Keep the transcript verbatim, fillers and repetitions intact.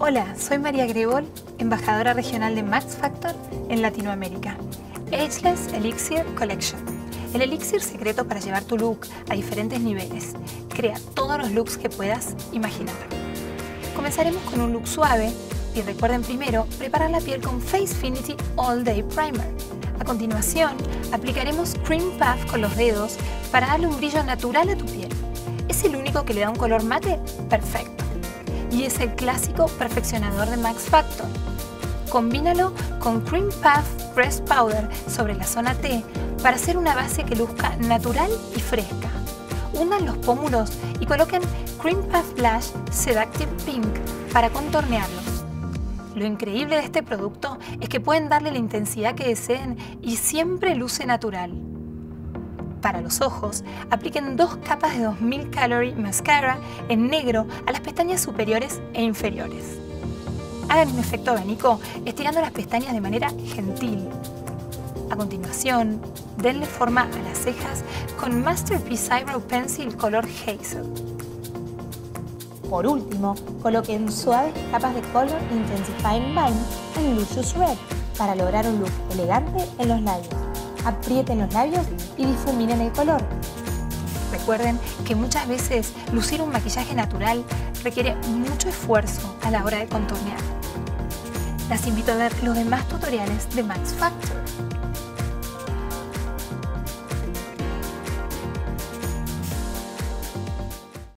Hola, soy María Gregol, embajadora regional de Max Factor en Latinoamérica. Ageless Elixir Collection. El elixir secreto para llevar tu look a diferentes niveles. Crea todos los looks que puedas imaginar. Comenzaremos con un look suave y recuerden primero preparar la piel con Facefinity All Day Primer. A continuación, aplicaremos Cream Puff con los dedos para darle un brillo natural a tu piel. ¿Es el único que le da un color mate? Perfecto. Y es el clásico perfeccionador de Max Factor. Combínalo con Cream Puff Pressed Powder sobre la zona T para hacer una base que luzca natural y fresca. Hundan los pómulos y coloquen Cream Puff Blush Seductive Pink para contornearlos. Lo increíble de este producto es que pueden darle la intensidad que deseen y siempre luce natural. Para los ojos, apliquen dos capas de dos mil Calorie Mascara en negro a las pestañas superiores e inferiores. Hagan un efecto abanico estirando las pestañas de manera gentil. A continuación, denle forma a las cejas con Masterpiece Eyebrow Pencil color Hazel. Por último, coloquen suaves capas de Color Intensifying Balm en Luscious Red para lograr un look elegante en los labios. Aprieten los labios y difuminen el color. Recuerden que muchas veces lucir un maquillaje natural requiere mucho esfuerzo a la hora de contornear. Las invito a ver los demás tutoriales de Max Factor.